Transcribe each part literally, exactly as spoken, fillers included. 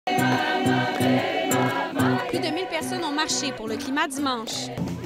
Plus de mille personnes ont marché pour le climat dimanche.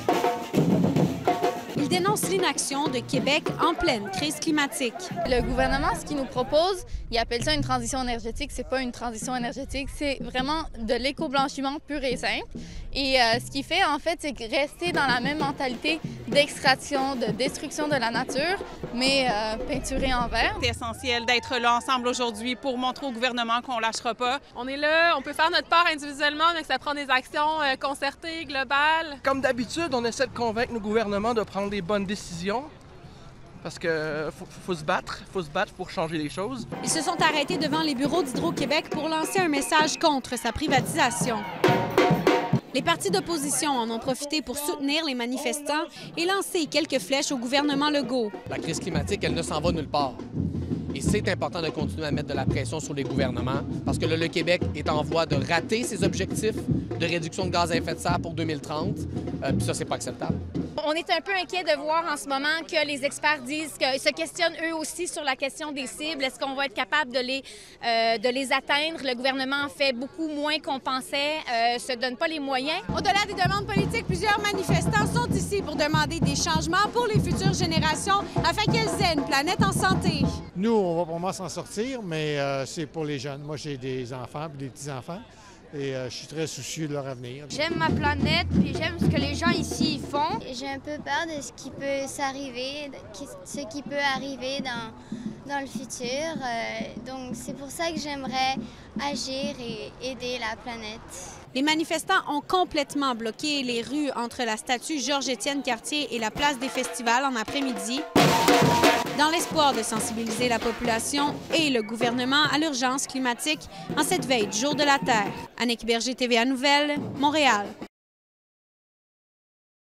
Ils dénoncent l'inaction de Québec en pleine crise climatique. Le gouvernement, ce qu'il nous propose, il appelle ça une transition énergétique. C'est pas une transition énergétique, c'est vraiment de l'éco-blanchiment pur et simple. Et euh, ce qu'il fait, en fait, c'est rester dans la même mentalité d'extraction, de destruction de la nature, mais euh, peinturée en vert. C'est essentiel d'être là ensemble aujourd'hui pour montrer au gouvernement qu'on ne lâchera pas. On est là, on peut faire notre part individuellement, mais que ça prend des actions euh, concertées, globales. Comme d'habitude, on essaie de convaincre nos gouvernements de prendre des bonnes décisions. Parce qu'il faut, faut se battre, faut se battre pour changer les choses. Ils se sont arrêtés devant les bureaux d'Hydro-Québec pour lancer un message contre sa privatisation. Les partis d'opposition en ont profité pour soutenir les manifestants et lancer quelques flèches au gouvernement Legault. La crise climatique, elle ne s'en va nulle part. Et c'est important de continuer à mettre de la pression sur les gouvernements parce que le, le Québec est en voie de rater ses objectifs de réduction de gaz à effet de serre pour deux mille trente. Euh, puis ça, c'est pas acceptable. On est un peu inquiet de voir en ce moment que les experts disent que se questionnent eux aussi sur la question des cibles. Est-ce qu'on va être capable de les, euh, de les atteindre? Le gouvernement en fait beaucoup moins qu'on pensait, euh, se donne pas les moyens. Au-delà des demandes politiques, plusieurs manifestants sont ici pour demander des changements pour les futures générations afin qu'elles aient une planète en santé. Nous, on va probablement s'en sortir, mais euh, c'est pour les jeunes. Moi, j'ai des enfants et des petits-enfants. Et euh, je suis très soucieux de leur avenir. J'aime ma planète, puis j'aime ce que les gens ici font. J'ai un peu peur de ce qui peut s'arriver, ce qui peut arriver dans, dans le futur. Euh, donc c'est pour ça que j'aimerais agir et aider la planète. Les manifestants ont complètement bloqué les rues entre la statue Georges-Étienne Cartier et la place des festivals en après-midi, dans l'espoir de sensibiliser la population et le gouvernement à l'urgence climatique en cette veille du Jour de la Terre. Annick Berger, T V A Nouvelles, Montréal.